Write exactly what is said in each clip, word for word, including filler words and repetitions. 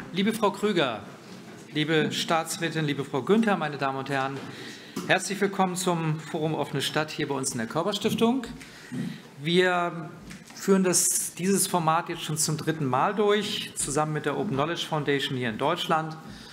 Liebe Frau Krüger, liebe Staatsrätin, liebe Frau Günther, meine Damen und Herren, herzlich willkommen zum Forum Offene Stadt hier bei uns in der Körber-Stiftung. Wir führen das, dieses Format jetzt schon zum dritten Mal durch, zusammen mit der Open Knowledge Foundation hier in Deutschland.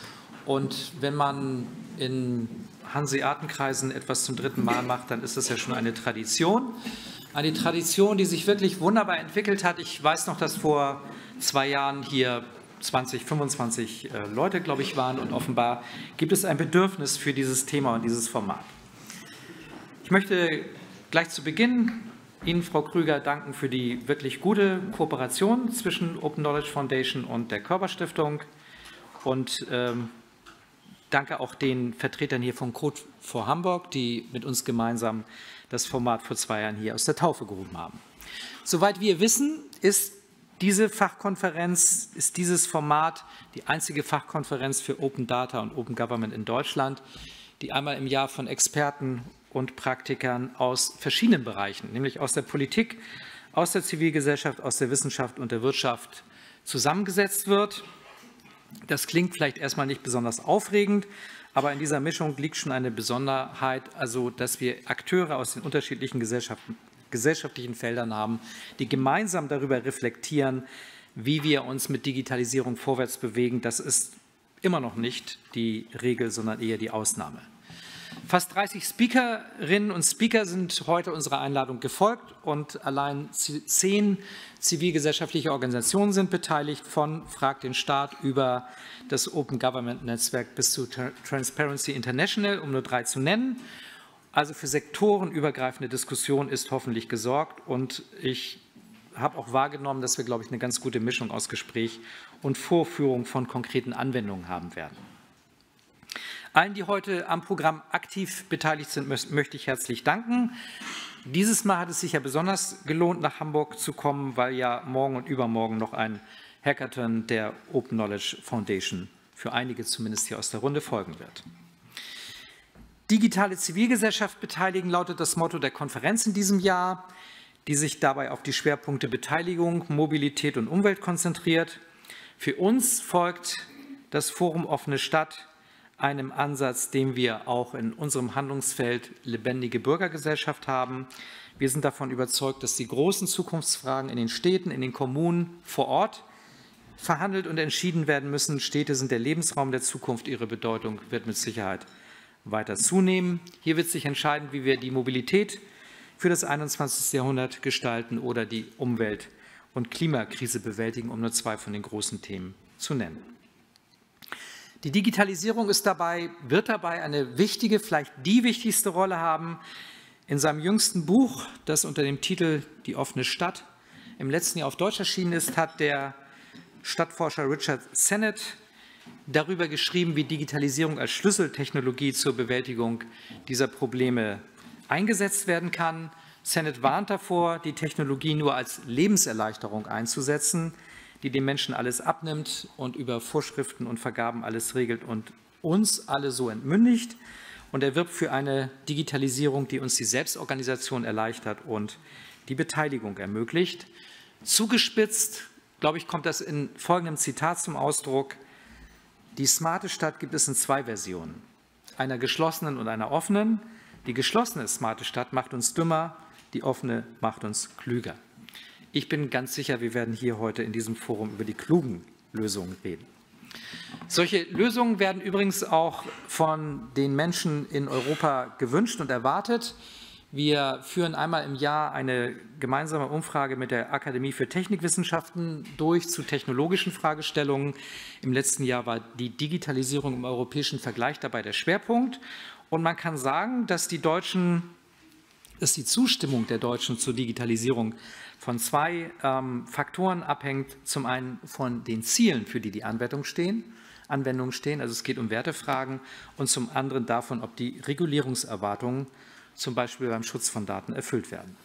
Und wenn man in Hanseatenkreisen etwas zum dritten Mal macht, dann ist das ja schon eine Tradition. Eine Tradition, die sich wirklich wunderbar entwickelt hat. Ich weiß noch, dass vor zwei Jahren hier zwanzig, fünfundzwanzig Leute, glaube ich, waren. Und offenbar gibt es ein Bedürfnis für dieses Thema und dieses Format. Ich möchte gleich zu Beginn Ihnen, Frau Krüger, danken für die wirklich gute Kooperation zwischen Open Knowledge Foundation und der Körber-Stiftung. Und ähm, danke auch den Vertretern hier von Code for Hamburg, die mit uns gemeinsam das Format vor zwei Jahren hier aus der Taufe gehoben haben. Soweit wir wissen, ist diese Fachkonferenz, ist dieses Format die einzige Fachkonferenz für Open Data und Open Government in Deutschland, die einmal im Jahr von Experten und Praktikern aus verschiedenen Bereichen, nämlich aus der Politik, aus der Zivilgesellschaft, aus der Wissenschaft und der Wirtschaft zusammengesetzt wird. Das klingt vielleicht erstmal nicht besonders aufregend, aber in dieser Mischung liegt schon eine Besonderheit, also dass wir Akteure aus den unterschiedlichen Gesellschaften, gesellschaftlichen Feldern haben, die gemeinsam darüber reflektieren, wie wir uns mit Digitalisierung vorwärts bewegen. Das ist immer noch nicht die Regel, sondern eher die Ausnahme. Fast dreißig Speakerinnen und Speaker sind heute unserer Einladung gefolgt und allein zehn zivilgesellschaftliche Organisationen sind beteiligt, von Frag den Staat über das Open Government Netzwerk bis zu Transparency International, um nur drei zu nennen. Also für sektorenübergreifende Diskussion ist hoffentlich gesorgt und ich habe auch wahrgenommen, dass wir, glaube ich, eine ganz gute Mischung aus Gespräch und Vorführung von konkreten Anwendungen haben werden. Allen, die heute am Programm aktiv beteiligt sind, möchte ich herzlich danken. Dieses Mal hat es sich ja besonders gelohnt, nach Hamburg zu kommen, weil ja morgen und übermorgen noch ein Hackathon der Open Knowledge Foundation für einige zumindest hier aus der Runde folgen wird. Digitale Zivilgesellschaft beteiligen lautet das Motto der Konferenz in diesem Jahr, die sich dabei auf die Schwerpunkte Beteiligung, Mobilität und Umwelt konzentriert. Für uns folgt das Forum Offene Stadt einem Ansatz, den wir auch in unserem Handlungsfeld lebendige Bürgergesellschaft haben. Wir sind davon überzeugt, dass die großen Zukunftsfragen in den Städten, in den Kommunen vor Ort verhandelt und entschieden werden müssen. Städte sind der Lebensraum der Zukunft. Ihre Bedeutung wird mit Sicherheit weiter zunehmen. Hier wird sich entscheiden, wie wir die Mobilität für das einundzwanzigste Jahrhundert gestalten oder die Umwelt- und Klimakrise bewältigen, um nur zwei von den großen Themen zu nennen. Die Digitalisierung ist dabei, wird dabei eine wichtige, vielleicht die wichtigste Rolle haben. In seinem jüngsten Buch, das unter dem Titel Die offene Stadt im letzten Jahr auf Deutsch erschienen ist, hat der Stadtforscher Richard Sennett darüber geschrieben, wie Digitalisierung als Schlüsseltechnologie zur Bewältigung dieser Probleme eingesetzt werden kann. Sennett warnt davor, die Technologie nur als Lebenserleichterung einzusetzen, die den Menschen alles abnimmt und über Vorschriften und Vergaben alles regelt und uns alle so entmündigt. Und er wirbt für eine Digitalisierung, die uns die Selbstorganisation erleichtert und die Beteiligung ermöglicht. Zugespitzt, glaube ich, kommt das in folgendem Zitat zum Ausdruck: Die smarte Stadt gibt es in zwei Versionen, einer geschlossenen und einer offenen. Die geschlossene smarte Stadt macht uns dümmer, die offene macht uns klüger. Ich bin ganz sicher, wir werden hier heute in diesem Forum über die klugen Lösungen reden. Solche Lösungen werden übrigens auch von den Menschen in Europa gewünscht und erwartet. Wir führen einmal im Jahr eine gemeinsame Umfrage mit der Akademie für Technikwissenschaften durch zu technologischen Fragestellungen. Im letzten Jahr war die Digitalisierung im europäischen Vergleich dabei der Schwerpunkt. Und man kann sagen, dass die Deutschen, dass die Zustimmung der Deutschen zur Digitalisierung von zwei ähm, Faktoren abhängt. Zum einen von den Zielen, für die die Anwendungen stehen, Anwendungen stehen, also es geht um Wertefragen, und zum anderen davon, ob die Regulierungserwartungen zum Beispiel beim Schutz von Daten erfüllt werden.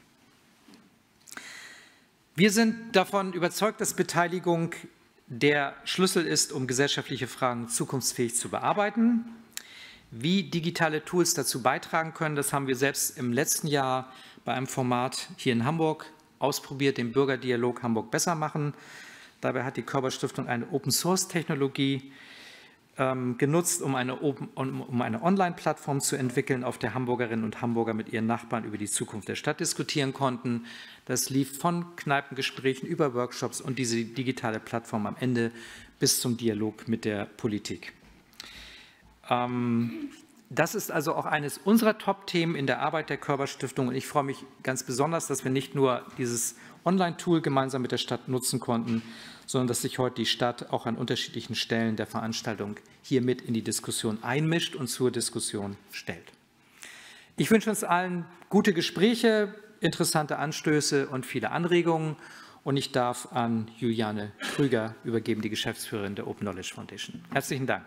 Wir sind davon überzeugt, dass Beteiligung der Schlüssel ist, um gesellschaftliche Fragen zukunftsfähig zu bearbeiten. Wie digitale Tools dazu beitragen können, das haben wir selbst im letzten Jahr bei einem Format hier in Hamburg ausprobiert, den Bürgerdialog Hamburg besser machen. Dabei hat die Körber-Stiftung eine Open-Source-Technologie ähm, genutzt, um eine, um, um eine Online-Plattform zu entwickeln, auf der Hamburgerinnen und Hamburger mit ihren Nachbarn über die Zukunft der Stadt diskutieren konnten. Das lief von Kneipengesprächen über Workshops und diese digitale Plattform am Ende bis zum Dialog mit der Politik. Ähm, Das ist also auch eines unserer Top-Themen in der Arbeit der Körber-Stiftung. Und ich freue mich ganz besonders, dass wir nicht nur dieses Online-Tool gemeinsam mit der Stadt nutzen konnten, sondern dass sich heute die Stadt auch an unterschiedlichen Stellen der Veranstaltung hier mit in die Diskussion einmischt und zur Diskussion stellt. Ich wünsche uns allen gute Gespräche, interessante Anstöße und viele Anregungen. Und ich darf an Juliane Krüger übergeben, die Geschäftsführerin der Open Knowledge Foundation. Herzlichen Dank.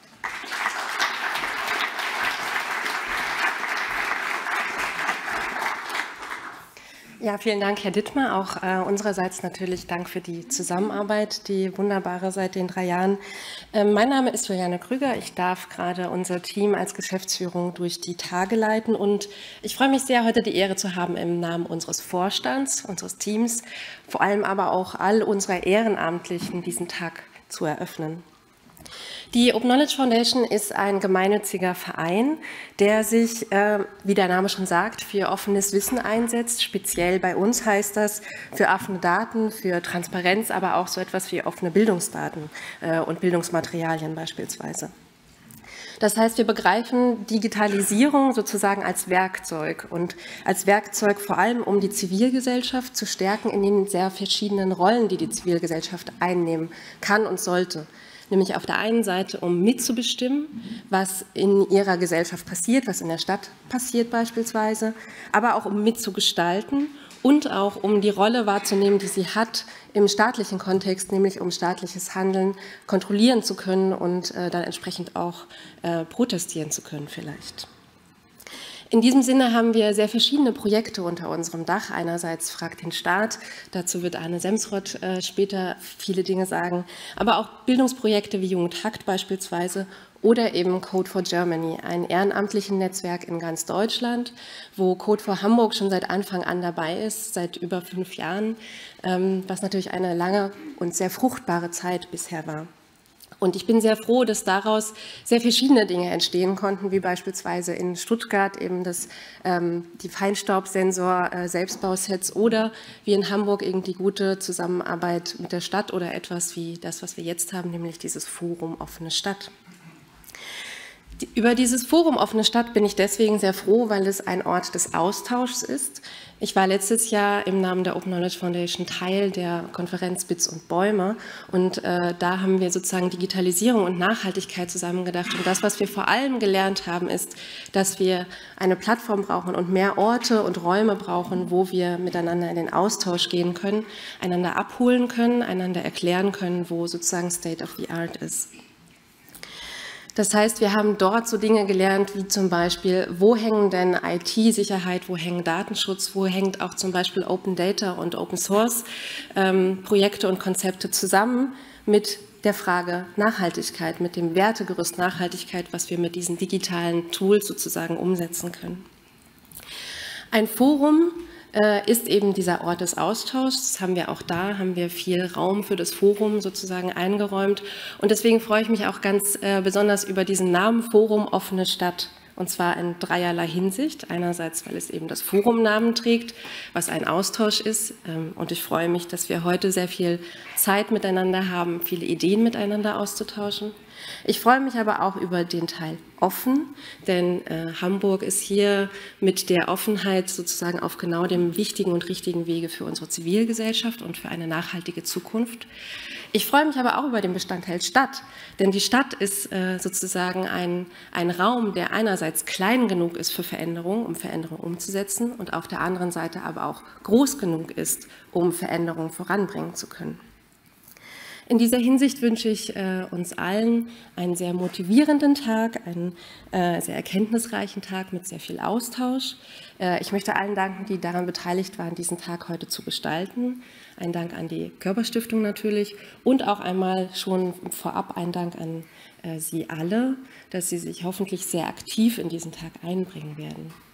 Ja, vielen Dank, Herr Dittmer. Auch äh, unsererseits natürlich Dank für die Zusammenarbeit, die wunderbare seit den drei Jahren. Ähm, mein Name ist Juliane Krüger. Ich darf gerade unser Team als Geschäftsführung durch die Tage leiten und ich freue mich sehr, heute die Ehre zu haben, im Namen unseres Vorstands, unseres Teams, vor allem aber auch all unserer Ehrenamtlichen diesen Tag zu eröffnen. Die Open Knowledge Foundation ist ein gemeinnütziger Verein, der sich, äh, wie der Name schon sagt, für offenes Wissen einsetzt. Speziell bei uns heißt das für offene Daten, für Transparenz, aber auch so etwas wie offene Bildungsdaten äh, und Bildungsmaterialien beispielsweise. Das heißt, wir begreifen Digitalisierung sozusagen als Werkzeug und als Werkzeug vor allem, um die Zivilgesellschaft zu stärken in den sehr verschiedenen Rollen, die die Zivilgesellschaft einnehmen kann und sollte. Nämlich auf der einen Seite, um mitzubestimmen, was in ihrer Gesellschaft passiert, was in der Stadt passiert beispielsweise, aber auch um mitzugestalten und auch um die Rolle wahrzunehmen, die sie hat im staatlichen Kontext, nämlich um staatliches Handeln kontrollieren zu können und äh, dann entsprechend auch äh, protestieren zu können vielleicht. In diesem Sinne haben wir sehr verschiedene Projekte unter unserem Dach. Einerseits Fragt den Staat, dazu wird Arne Semsrott äh, später viele Dinge sagen, aber auch Bildungsprojekte wie Jugendhakt beispielsweise oder eben Code for Germany, ein ehrenamtliches Netzwerk in ganz Deutschland, wo Code for Hamburg schon seit Anfang an dabei ist, seit über fünf Jahren, ähm, was natürlich eine lange und sehr fruchtbare Zeit bisher war. Und ich bin sehr froh, dass daraus sehr verschiedene Dinge entstehen konnten, wie beispielsweise in Stuttgart eben das, ähm, die Feinstaubsensor-Selbstbausets äh, oder wie in Hamburg eben die gute Zusammenarbeit mit der Stadt oder etwas wie das, was wir jetzt haben, nämlich dieses Forum Offene Stadt. Über dieses Forum Offene Stadt bin ich deswegen sehr froh, weil es ein Ort des Austauschs ist. Ich war letztes Jahr im Namen der Open Knowledge Foundation Teil der Konferenz Bits und Bäume und äh, da haben wir sozusagen Digitalisierung und Nachhaltigkeit zusammengedacht. Und das, was wir vor allem gelernt haben, ist, dass wir eine Plattform brauchen und mehr Orte und Räume brauchen, wo wir miteinander in den Austausch gehen können, einander abholen können, einander erklären können, wo sozusagen State of the Art ist. Das heißt, wir haben dort so Dinge gelernt, wie zum Beispiel, wo hängen denn I T-Sicherheit, wo hängen Datenschutz, wo hängt auch zum Beispiel Open Data und Open Source ähm, Projekte und Konzepte zusammen mit der Frage Nachhaltigkeit, mit dem Wertegerüst Nachhaltigkeit, was wir mit diesen digitalen Tools sozusagen umsetzen können. Ein Forum ist eben dieser Ort des Austauschs. Das haben wir auch da, haben wir viel Raum für das Forum sozusagen eingeräumt. Und deswegen freue ich mich auch ganz äh, besonders über diesen Namen Forum Offene Stadt. Und zwar in dreierlei Hinsicht. Einerseits, weil es eben das Forum-Namen trägt, was ein Austausch ist. Ähm, und ich freue mich, dass wir heute sehr viel Zeit miteinander haben, viele Ideen miteinander auszutauschen. Ich freue mich aber auch über den Teil offen, denn äh, Hamburg ist hier mit der Offenheit sozusagen auf genau dem wichtigen und richtigen Wege für unsere Zivilgesellschaft und für eine nachhaltige Zukunft. Ich freue mich aber auch über den Bestandteil Stadt, denn die Stadt ist äh, sozusagen ein, ein Raum, der einerseits klein genug ist für Veränderung, um Veränderung umzusetzen und auf der anderen Seite aber auch groß genug ist, um Veränderung voranbringen zu können. In dieser Hinsicht wünsche ich äh, uns allen einen sehr motivierenden Tag, einen äh, sehr erkenntnisreichen Tag mit sehr viel Austausch. Äh, ich möchte allen danken, die daran beteiligt waren, diesen Tag heute zu gestalten. Ein Dank an die Körber-Stiftung natürlich und auch einmal schon vorab ein Dank an äh, Sie alle, dass Sie sich hoffentlich sehr aktiv in diesen Tag einbringen werden.